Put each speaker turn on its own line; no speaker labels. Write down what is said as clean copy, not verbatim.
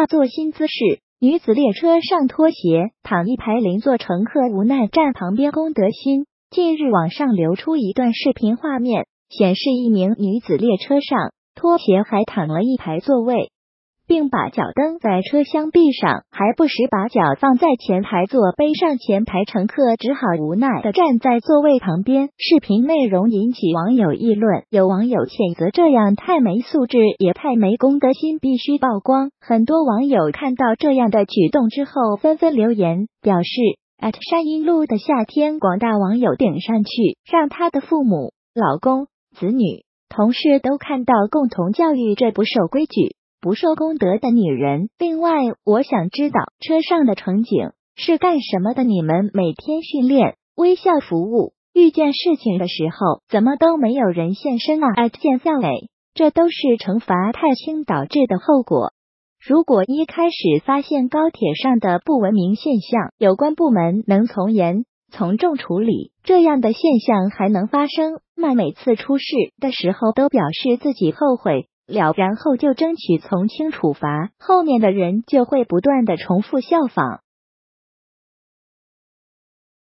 做新姿势。女子列车上脱鞋躺一排邻座乘客无奈站旁边公德心。近日网上流出一段视频画面，显示一名女子列车上脱鞋还躺了一排座位，并把脚蹬在车厢壁上，还不时把脚放在前排座背上。前排乘客只好无奈地站在座位旁边。视频内容引起网友议论，有网友谴责这样太没素质，也太没公德心，必须曝光。很多网友看到这样的举动之后纷纷留言，表示山阴路的夏天，广大网友顶上去，让他的父母、老公、子女、同事都看到，共同教育这不守规矩、不受公德的女人。另外，我想知道车上的乘警是干什么的？你们每天训练微笑服务，遇见事情的时候怎么都没有人现身啊？见笑伟，这都是惩罚太轻导致的后果。如果一开始发现高铁上的不文明现象，有关部门能从严从重处理，这样的现象还能发生吗？每次出事的时候都表示自己后悔了，然后就争取从轻处罚，后面的人就会不断的重复效仿。